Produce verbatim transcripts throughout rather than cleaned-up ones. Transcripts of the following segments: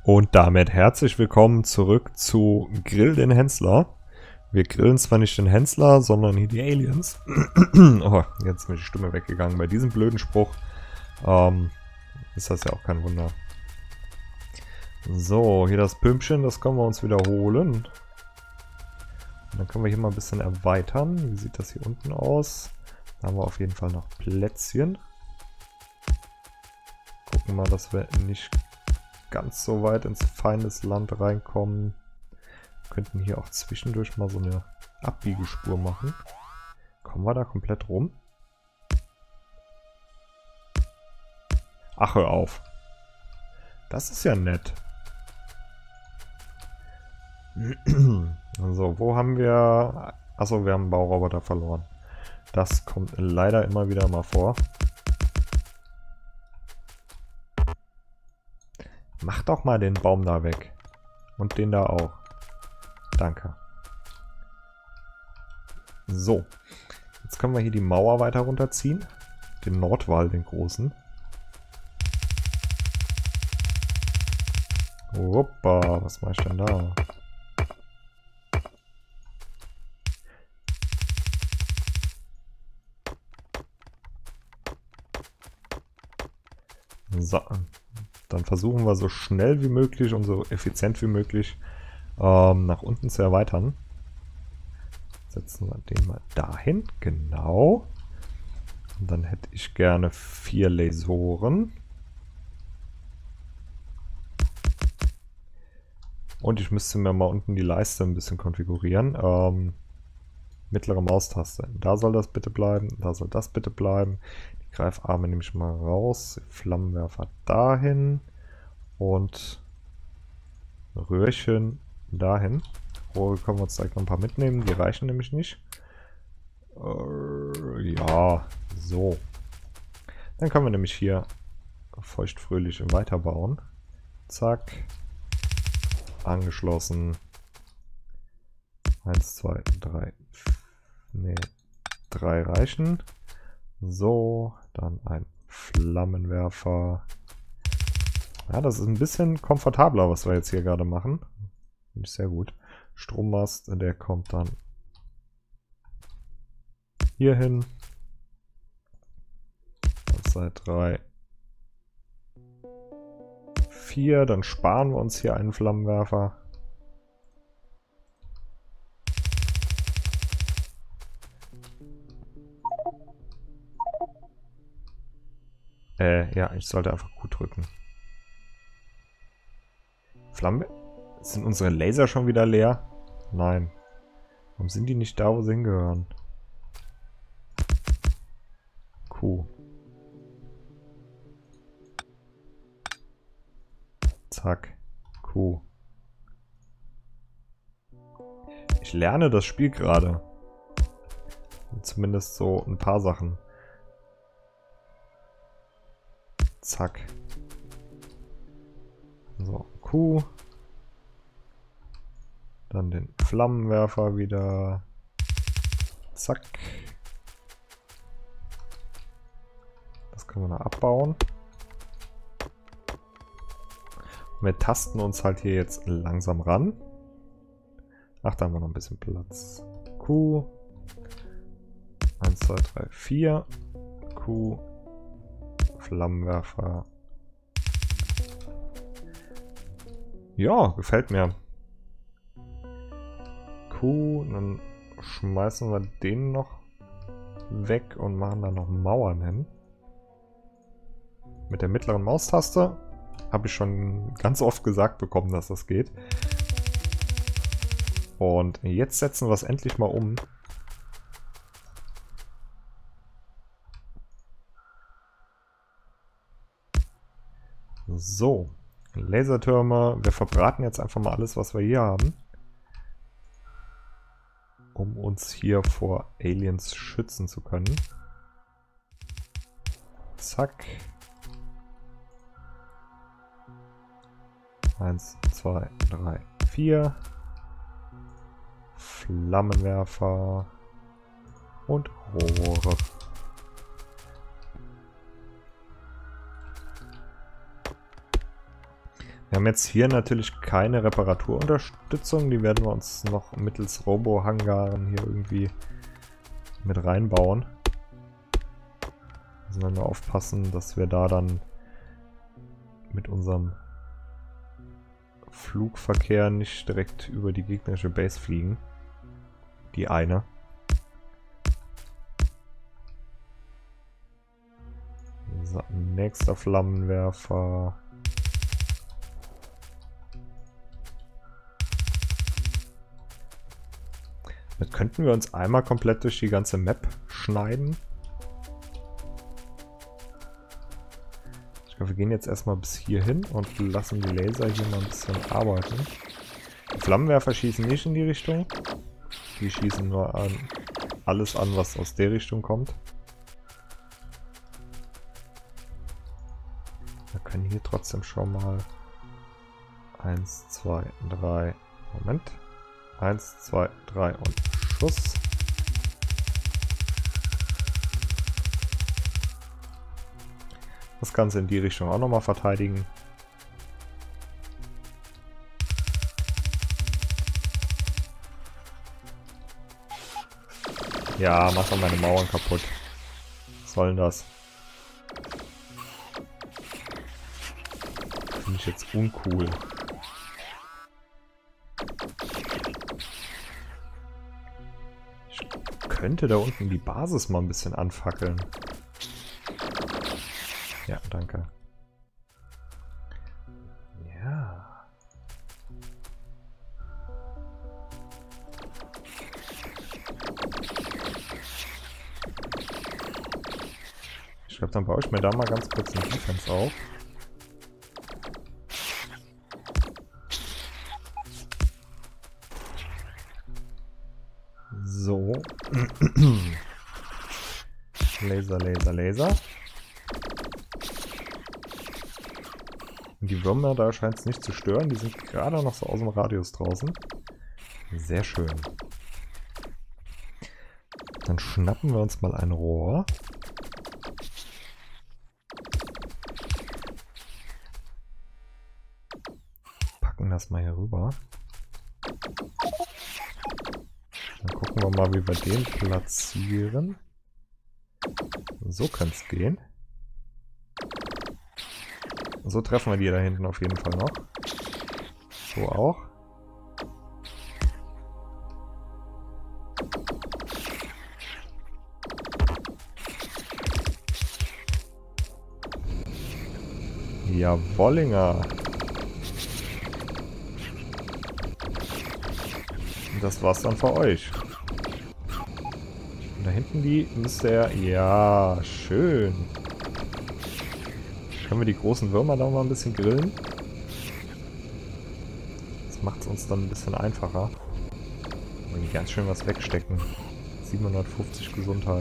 Und damit herzlich willkommen zurück zu Grill den Hensler. Wir grillen zwar nicht den Hensler, sondern hier die Aliens. Oh, jetzt ist mir die Stimme weggegangen. Bei diesem blöden Spruch ähm, ist das ja auch kein Wunder. So, hier das Pümpchen, das können wir uns wiederholen. Und dann können wir hier mal ein bisschen erweitern. Wie sieht das hier unten aus? Da haben wir auf jeden Fall noch Plätzchen. Gucken mal, dass wir nicht ganz so weit ins Feindesland reinkommen. Wir könnten hier auch zwischendurch mal so eine Abbiegespur machen. Kommen wir da komplett rum? Ach, hör auf. Das ist ja nett. So, wo haben wir... Achso, wir haben einen Bauroboter verloren. Das kommt leider immer wieder mal vor. Mach doch mal den Baum da weg. Und den da auch. Danke. So. Jetzt können wir hier die Mauer weiter runterziehen. Den Nordwall, den großen. Hoppa, was mache ich denn da? So. Dann versuchen wir so schnell wie möglich und so effizient wie möglich ähm, nach unten zu erweitern. Setzen wir den mal dahin. Genau. Und dann hätte ich gerne vier Lasoren. Und ich müsste mir mal unten die Leiste ein bisschen konfigurieren. Ähm, mittlere Maustaste. Da soll das bitte bleiben. Da soll das bitte bleiben. Die Greifarme nehme ich mal raus. Flammenwerfer dahin. Und Röhrchen dahin. Rohre können wir uns direkt noch ein paar mitnehmen. Die reichen nämlich nicht. Äh, ja, so. Dann können wir nämlich hier feuchtfröhlich weiterbauen. Zack. Angeschlossen. Eins, zwei, drei. Ne, drei reichen. So, dann ein Flammenwerfer. Ja, das ist ein bisschen komfortabler, was wir jetzt hier gerade machen. Finde ich sehr gut. Strommast, der kommt dann hier hin. eins, zwei, drei, vier. Dann sparen wir uns hier einen Flammenwerfer. Äh, ja, ich sollte einfach Q drücken. Flamme? Sind unsere Laser schon wieder leer? Nein. Warum sind die nicht da, wo sie hingehören? Q. Zack. Q. Ich lerne das Spiel gerade. Zumindest so ein paar Sachen. Zack. So, Q. Dann den Flammenwerfer wieder. Zack. Das können wir noch abbauen. Wir tasten uns halt hier jetzt langsam ran. Ach, da haben wir noch ein bisschen Platz. Q. eins, zwei, drei, vier. Q. Flammenwerfer. Ja, gefällt mir. Q, dann schmeißen wir den noch weg und machen da noch Mauern hin. Mit der mittleren Maustaste habe ich schon ganz oft gesagt bekommen, dass das geht. Und jetzt setzen wir es endlich mal um. So, Lasertürme. Wir verbraten jetzt einfach mal alles, was wir hier haben. Um uns hier vor Aliens schützen zu können. Zack. Eins, zwei, drei, vier. Flammenwerfer. Und Rohre. Wir haben jetzt hier natürlich keine Reparaturunterstützung. Die werden wir uns noch mittels Robo-Hangaren hier irgendwie mit reinbauen. Müssen wir nur aufpassen, dass wir da dann mit unserem Flugverkehr nicht direkt über die gegnerische Base fliegen. Die eine. So, nächster Flammenwerfer. Jetzt könnten wir uns einmal komplett durch die ganze Map schneiden. Ich glaube, wir gehen jetzt erstmal bis hier hin und lassen die Laser hier mal ein bisschen arbeiten. Die Flammenwerfer schießen nicht in die Richtung. Die schießen nur an alles an, was aus der Richtung kommt. Wir können hier trotzdem schon mal eins, zwei, drei. Moment. eins, zwei, drei und Schuss. Das Ganze in die Richtung auch nochmal verteidigen. Ja, mach doch meine Mauern kaputt. Was soll denn das? Finde ich jetzt uncool. Ich könnte da unten die Basis mal ein bisschen anfackeln. Ja, danke. Ja. Ich glaube, dann baue ich mir da mal ganz kurz einen Defense auf. So. Laser, Laser, Laser. Und die Würmer, da scheint es nicht zu stören. Die sind gerade noch so aus dem Radius draußen. Sehr schön. Dann schnappen wir uns mal ein Rohr. Packen das mal hier rüber. Dann gucken wir mal, wie wir den platzieren. So kann es gehen. So treffen wir die da hinten auf jeden Fall noch. So auch. Jawollinger. Und das war's dann für euch. Und da hinten die müsste er... Ja, schön. Können wir die großen Würmer da mal ein bisschen grillen? Das macht es uns dann ein bisschen einfacher. Wenn die ganz schön was wegstecken. siebenhundertfünfzig Gesundheit.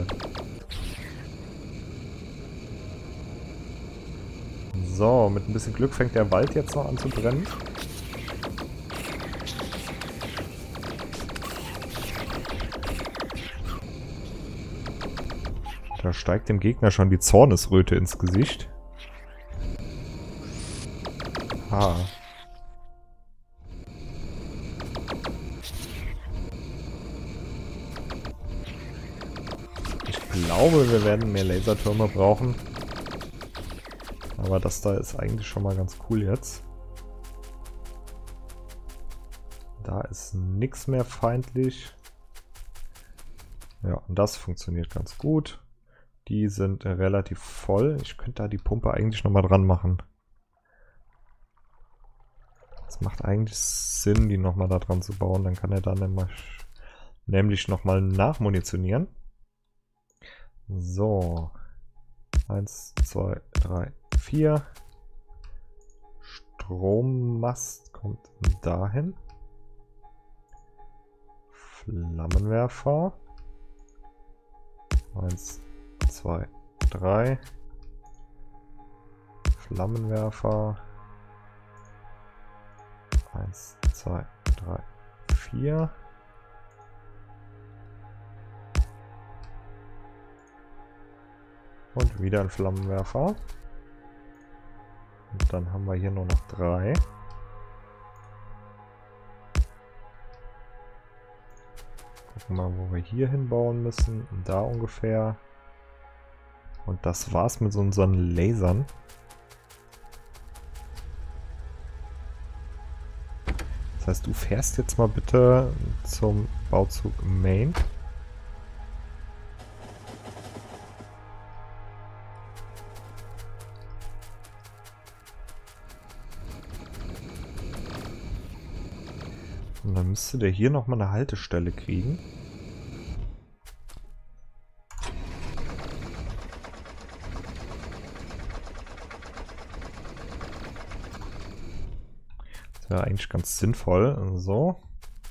So, mit ein bisschen Glück fängt der Wald jetzt noch an zu brennen. Da steigt dem Gegner schon die Zornesröte ins Gesicht. Ah. Ich glaube, wir werden mehr Lasertürme brauchen. Aber das da ist eigentlich schon mal ganz cool jetzt. Da ist nichts mehr feindlich. Ja, und das funktioniert ganz gut. Die sind relativ voll. Ich könnte da die Pumpe eigentlich nochmal dran machen. Es macht eigentlich Sinn, die nochmal da dran zu bauen. Dann kann er dann nämlich nochmal nachmunitionieren. So. Eins, zwei, drei, vier. Strommast kommt dahin. Flammenwerfer. Eins, zwei, drei. Flammenwerfer. Eins, zwei, drei, vier. Und wieder ein Flammenwerfer. Und dann haben wir hier nur noch drei. gucken mal, wo wir hier hinbauen müssen. Da ungefähr. Und das war's mit so unseren Lasern. Das heißt, du fährst jetzt mal bitte zum Bauzug Main. Und dann müsste der hier nochmal eine Haltestelle kriegen. Das wäre eigentlich ganz sinnvoll. So.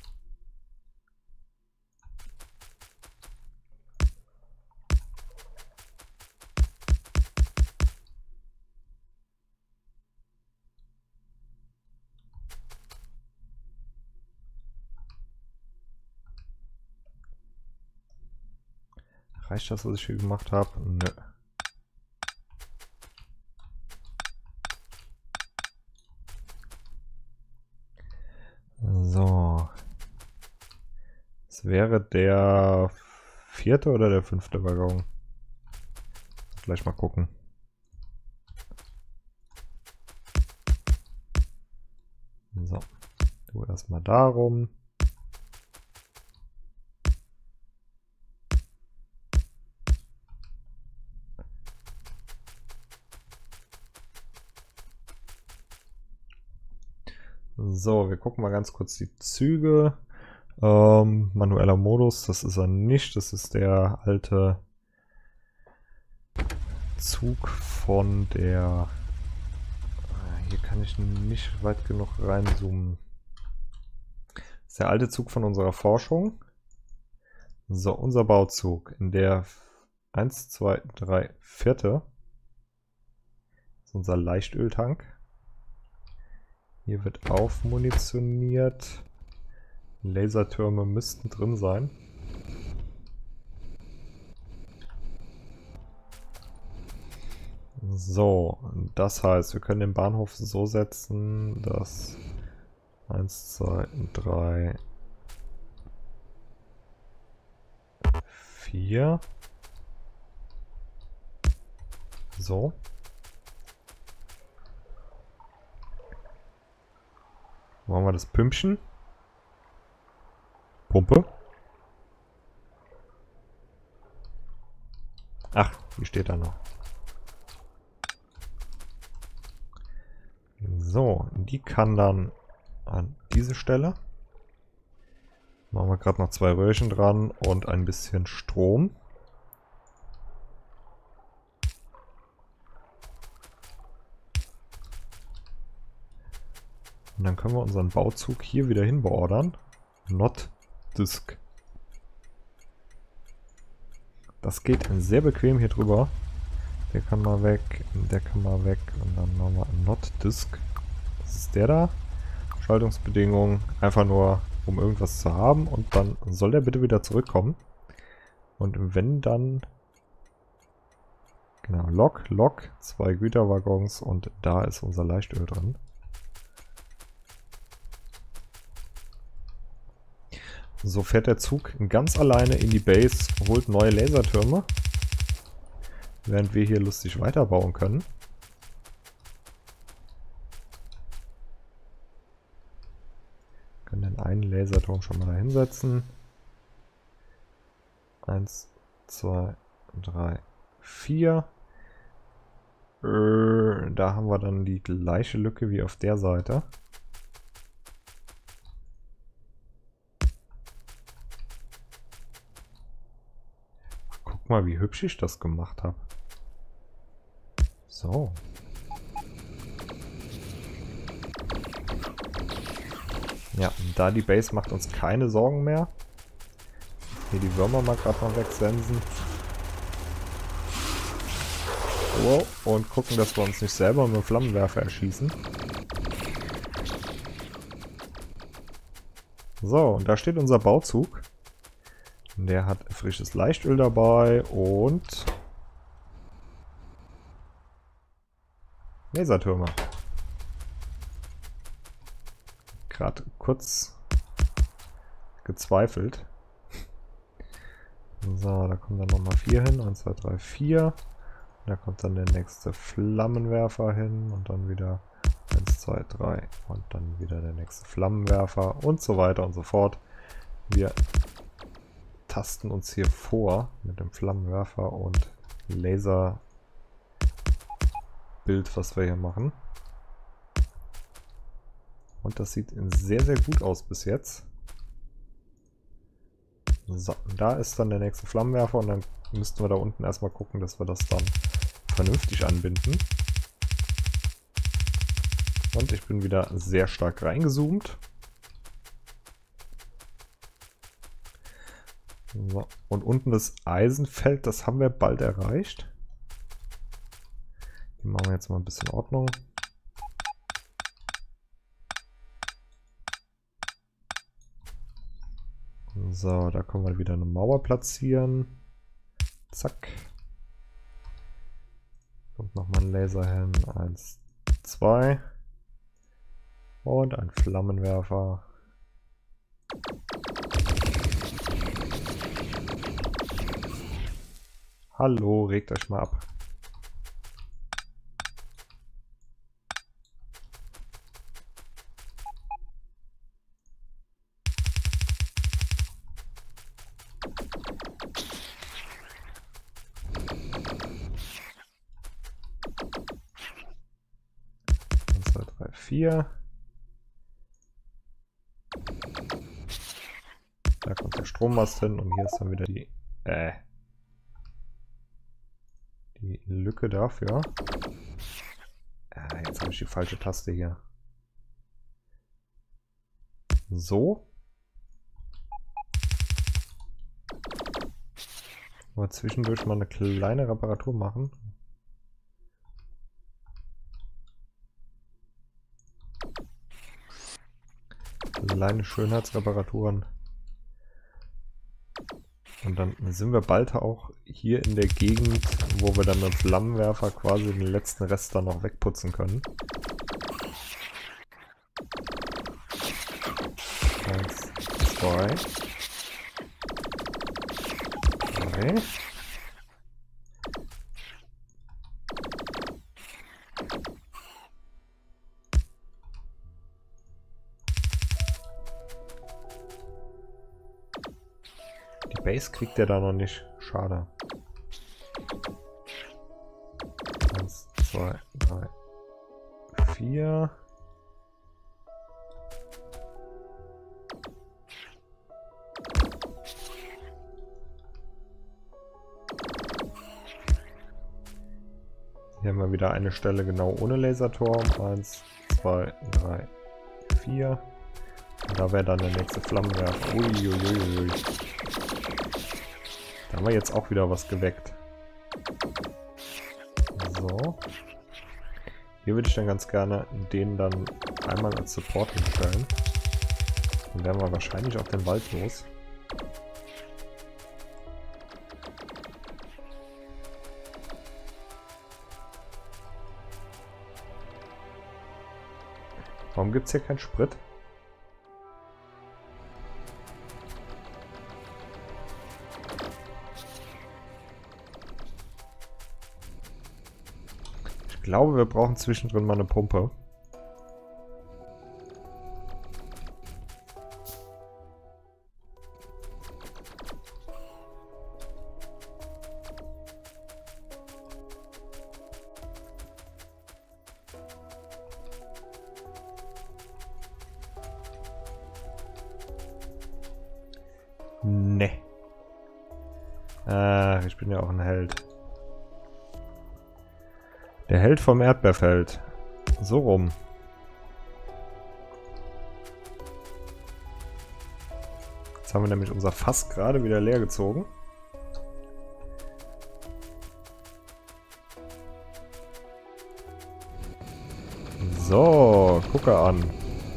Reicht das, was ich hier gemacht habe? Nö. So. Das wäre der vierte oder der fünfte Waggon? Gleich mal gucken. So. Du erstmal darum. So, wir gucken mal ganz kurz die Züge. Ähm, manueller Modus, das ist er nicht. Das ist der alte Zug von der... Hier kann ich nicht weit genug reinzoomen. Das ist der alte Zug von unserer Forschung. So, unser Bauzug in der eins, zwei, drei, vierte. Das ist unser Leichtöltank. Hier wird aufmunitioniert. Lasertürme müssten drin sein. So, das heißt, wir können den Bahnhof so setzen, dass eins, zwei, drei, vier. So. Machen wir das Pümpchen. Pumpe. Ach, die steht da noch. So, die kann dann an diese Stelle. Machen wir gerade noch zwei Röhrchen dran und ein bisschen Strom. Und dann können wir unseren Bauzug hier wieder hin beordern. Not disk. Das geht sehr bequem hier drüber. Der kann mal weg, der kann mal weg und dann machen wir Not disk. Das ist der da. Schaltungsbedingungen, einfach nur um irgendwas zu haben und dann soll der bitte wieder zurückkommen. Und wenn dann... Genau, Lok, Lok, zwei Güterwaggons und da ist unser Leichtöl drin. So fährt der Zug ganz alleine in die Base, holt neue Lasertürme, während wir hier lustig weiterbauen können. Wir können den einen Laserturm schon mal da hinsetzen. Eins, zwei, drei, vier. Äh, da haben wir dann die gleiche Lücke wie auf der Seite. Guck mal, wie hübsch ich das gemacht habe. So. Ja, da die Base macht uns keine Sorgen mehr. Hier die Würmer mal gerade noch wegsensen. Wow, und gucken, dass wir uns nicht selber mit dem Flammenwerfer erschießen. So, und da steht unser Bauzug. Der hat frisches Leichtöl dabei und Lasertürme. Gerade kurz gezweifelt. So, da kommen dann nochmal vier hin. eins, zwei, drei, vier. Da kommt dann der nächste Flammenwerfer hin und dann wieder eins, zwei, drei und dann wieder der nächste Flammenwerfer und so weiter und so fort. Wir tasten uns hier vor mit dem Flammenwerfer und Laserbild, was wir hier machen. Und das sieht sehr, sehr gut aus bis jetzt. So, da ist dann der nächste Flammenwerfer und dann müssten wir da unten erstmal gucken, dass wir das dann vernünftig anbinden. Und ich bin wieder sehr stark reingezoomt. So, und unten das Eisenfeld, das haben wir bald erreicht. Hier machen wir jetzt mal ein bisschen Ordnung. So, da können wir wieder eine Mauer platzieren. Zack. Kommt nochmal ein Laser hin. Eins, zwei. Und ein Flammenwerfer. Hallo, regt euch mal ab. eins, zwei, drei, vier. Da kommt der Strommast hin und hier ist dann wieder die äh, die Lücke dafür. Ah, jetzt habe ich die falsche Taste hier. So. Aber zwischendurch mal eine kleine Reparatur machen. Kleine Schönheitsreparaturen. Und dann sind wir bald auch hier in der Gegend, wo wir dann mit dem Flammenwerfer quasi den letzten Rest dann noch wegputzen können. Eins, zwei, drei. Die Base kriegt er da noch nicht. Schade. Eins, zwei, drei, vier. Hier haben wir wieder eine Stelle genau ohne Laserturm. Eins, zwei, drei, vier. Und da wäre dann der nächste Flammenwerfer. Uiuiui. Da haben wir jetzt auch wieder was geweckt. So. Hier würde ich dann ganz gerne den dann einmal als Support hinstellen. Dann werden wir wahrscheinlich auch den Wald los. Warum gibt es hier keinen Sprit? Ich glaube, wir brauchen zwischendrin mal eine Pumpe. Ne. Ach, ich bin ja auch ein Held. Der Held vom Erdbeerfeld. So rum. Jetzt haben wir nämlich unser Fass gerade wieder leer gezogen. So, gucke an.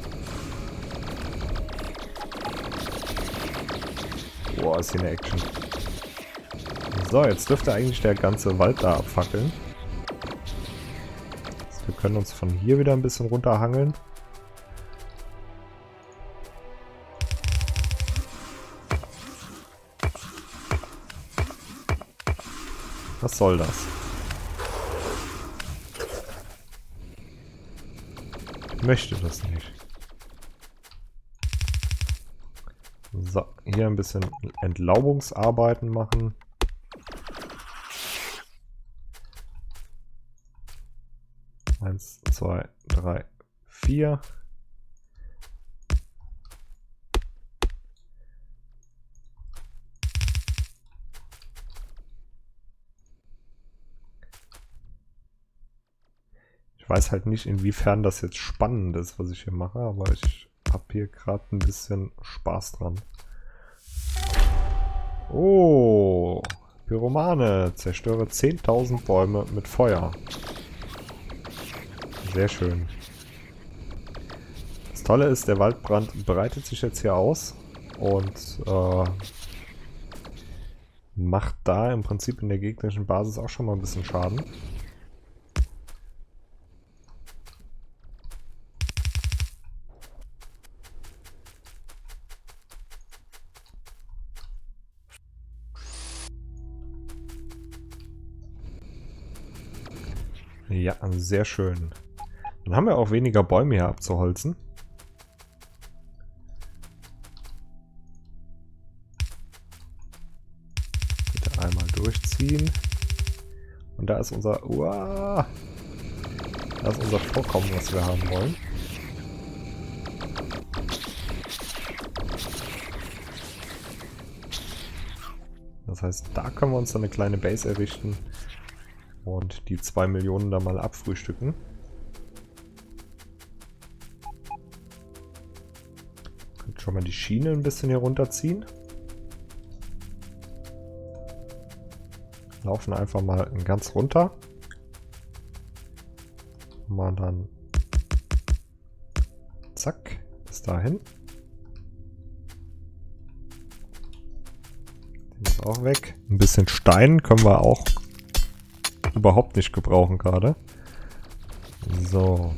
Boah, ist hier eine Action. So, jetzt dürfte eigentlich der ganze Wald da abfackeln. Also wir können uns von hier wieder ein bisschen runterhangeln. Was soll das? Ich möchte das nicht. So, hier ein bisschen Entlaubungsarbeiten machen. Eins, zwei, drei, vier. Ich weiß halt nicht, inwiefern das jetzt spannend ist, was ich hier mache, aber ich habe hier gerade ein bisschen Spaß dran. Oh, Pyromane. Zerstöre zehntausend Bäume mit Feuer. Sehr schön. Das Tolle ist, der Waldbrand breitet sich jetzt hier aus und äh, macht da im Prinzip in der gegnerischen Basis auch schon mal ein bisschen Schaden. Ja, sehr schön. Dann haben wir auch weniger Bäume hier abzuholzen. Bitte einmal durchziehen. Und da ist unser... Uah, da ist unser Vorkommen, was wir haben wollen. Das heißt, da können wir uns dann eine kleine Base errichten und die zwei Millionen da mal abfrühstücken. Könnt schon mal die Schiene ein bisschen hier runterziehen. Laufen einfach mal ganz runter. Mal dann zack, bis dahin. Den ist auch weg. Ein bisschen Stein können wir auch überhaupt nicht gebrauchen gerade. So.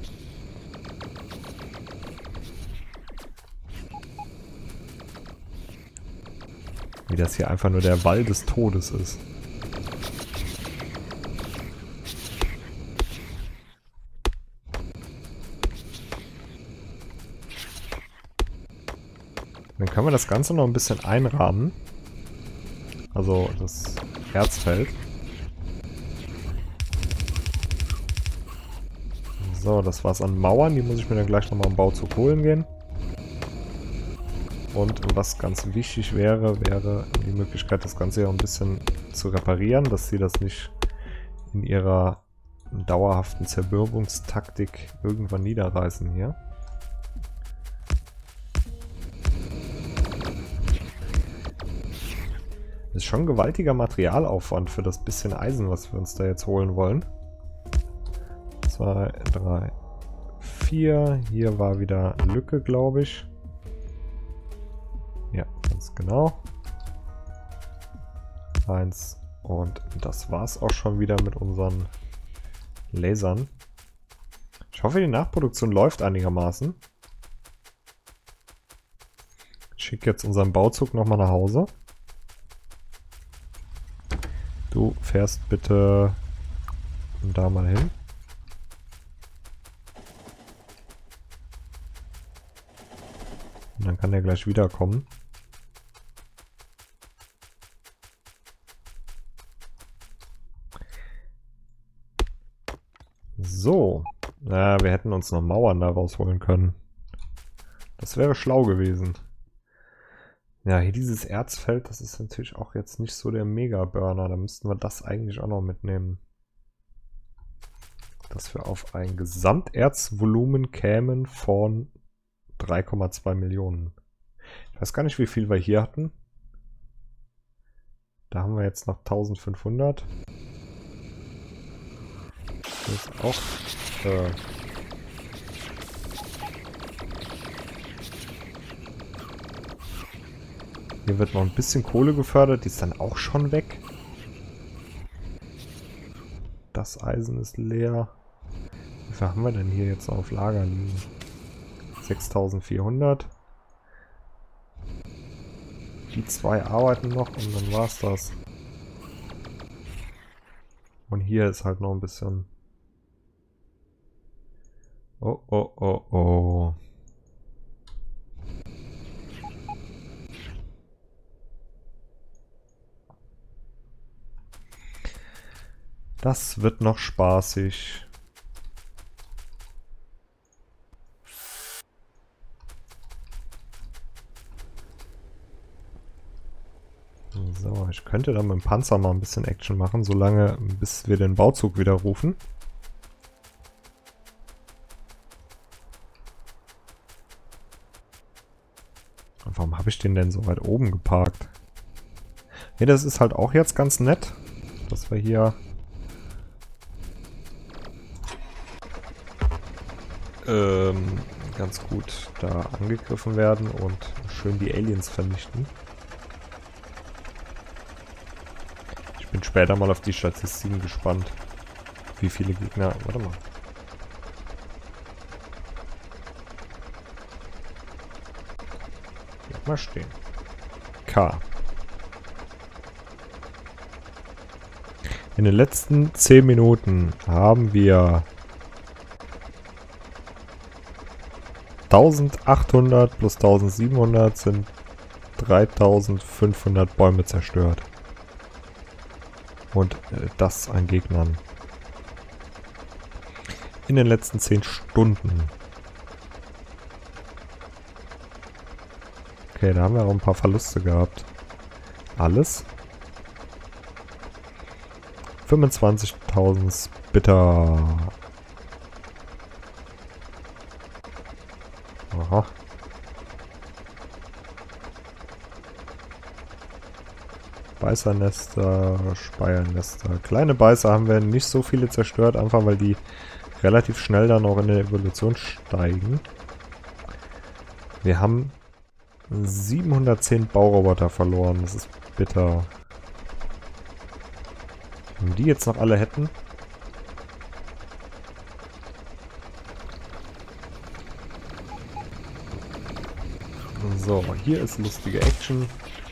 Wie das hier einfach nur der Wall des Todes ist. Dann können wir das Ganze noch ein bisschen einrahmen. Also das Erzfeld. So, das war's an Mauern. Die muss ich mir dann gleich nochmal im Bauzug holen gehen. Und was ganz wichtig wäre, wäre die Möglichkeit, das Ganze ja ein bisschen zu reparieren, dass sie das nicht in ihrer dauerhaften Zermürbungstaktik irgendwann niederreißen hier. Das ist schon ein gewaltiger Materialaufwand für das bisschen Eisen, was wir uns da jetzt holen wollen. zwei, drei, vier. Hier war wieder Lücke, glaube ich. Ja, ganz genau. Eins. Und das war's auch schon wieder mit unseren Lasern. Ich hoffe, die Nachproduktion läuft einigermaßen. Ich schicke jetzt unseren Bauzug nochmal nach Hause. Du fährst bitte da mal hin. Und dann kann der gleich wiederkommen. So. Na, wir hätten uns noch Mauern da rausholen können. Das wäre schlau gewesen. Ja, hier dieses Erzfeld, das ist natürlich auch jetzt nicht so der Mega-Burner. Da müssten wir das eigentlich auch noch mitnehmen. Dass wir auf ein Gesamterzvolumen kämen von drei Komma zwei Millionen. Ich weiß gar nicht, wie viel wir hier hatten. Da haben wir jetzt noch eintausendfünfhundert. Das ist auch... Äh, Hier wird noch ein bisschen Kohle gefördert, die ist dann auch schon weg. Das Eisen ist leer. Wie viel haben wir denn hier jetzt auf Lager liegen? sechstausendvierhundert. Die zwei arbeiten noch und dann war's das. hier ist halt noch ein bisschen... Oh, oh, oh, oh. Das wird noch spaßig. So, ich könnte dann mit dem Panzer mal ein bisschen Action machen, solange bis wir den Bauzug wieder rufen. Und warum habe ich den denn so weit oben geparkt? Ne, das ist halt auch jetzt ganz nett, dass wir hier ähm, ganz gut da angegriffen werden und schön die Aliens vernichten. Ich bin später mal auf die Statistiken gespannt, wie viele Gegner... Warte mal. Bleib mal stehen. K. In den letzten zehn Minuten haben wir eintausendachthundert plus eintausendsiebenhundert sind dreitausendfünfhundert Bäume zerstört. Und äh, das an Gegnern. In den letzten zehn Stunden. Okay, da haben wir auch ein paar Verluste gehabt. Alles? fünfundzwanzigtausend Splitter. Aha. Beißernester, Speiernester. Kleine Beißer haben wir nicht so viele zerstört, einfach weil die relativ schnell dann auch in der Evolution steigen. Wir haben siebenhundertzehn Bauroboter verloren, das ist bitter. Wenn wir die jetzt noch alle hätten. So, hier ist lustige Action.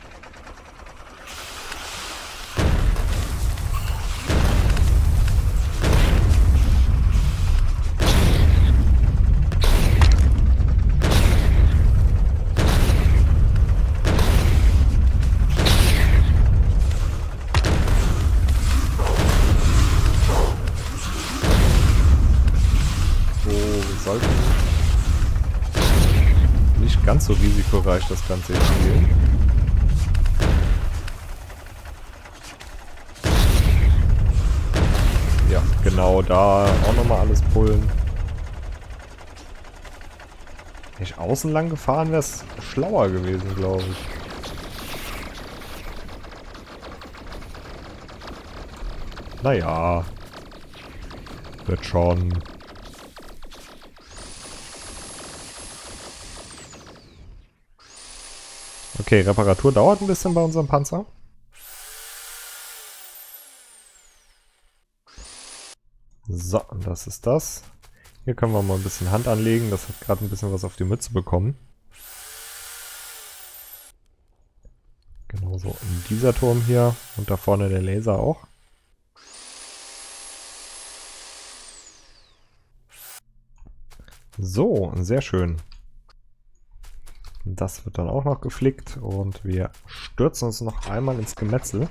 Ganz so risikoreich das Ganze jetzt spielen. Ja, genau, da auch nochmal alles pullen. Wenn ich außen lang gefahren wäre es schlauer gewesen, glaube ich. Naja. Wird schon. Okay, Reparatur dauert ein bisschen bei unserem Panzer. So, das ist das. Hier können wir mal ein bisschen Hand anlegen. Das hat gerade ein bisschen was auf die Mütze bekommen. Genauso in dieser Turm hier. Und da vorne der Laser auch. So, sehr schön. Das wird dann auch noch geflickt und wir stürzen uns noch einmal ins Gemetzel.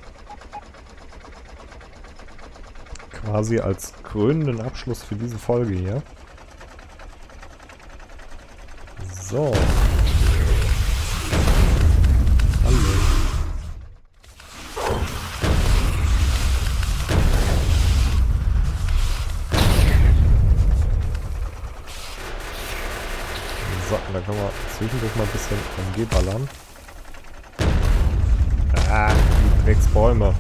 Quasi als krönenden Abschluss für diese Folge hier. So. Hallo. So, und dann können wir zwischendurch mal ein bisschen M G ballern. Ah, die Drecksbäume.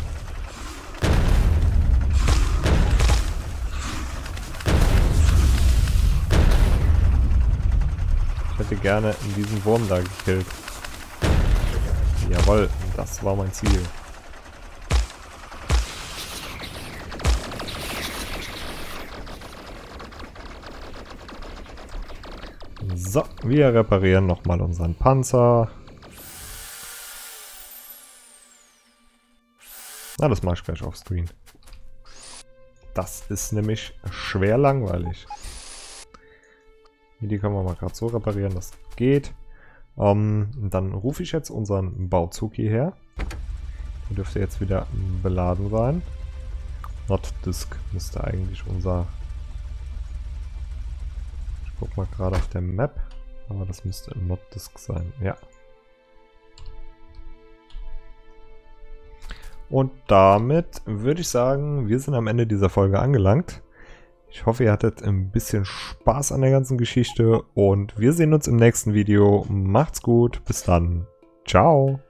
Ich hätte gerne in diesen Wurm da gekillt. Jawohl, das war mein Ziel. So, wir reparieren nochmal unseren Panzer. Na, das mache ich gleich auf Screen. Das ist nämlich schwer langweilig. Die können wir mal gerade so reparieren, das geht. Um, dann rufe ich jetzt unseren Bauzug hierher. Der dürfte jetzt wieder beladen sein. Not Disk müsste eigentlich unser... Ich guck mal gerade auf der Map. Aber das müsste Not Disk sein, ja. Und damit würde ich sagen, wir sind am Ende dieser Folge angelangt. Ich hoffe, ihr hattet ein bisschen Spaß an der ganzen Geschichte und wir sehen uns im nächsten Video. Macht's gut, bis dann. Ciao.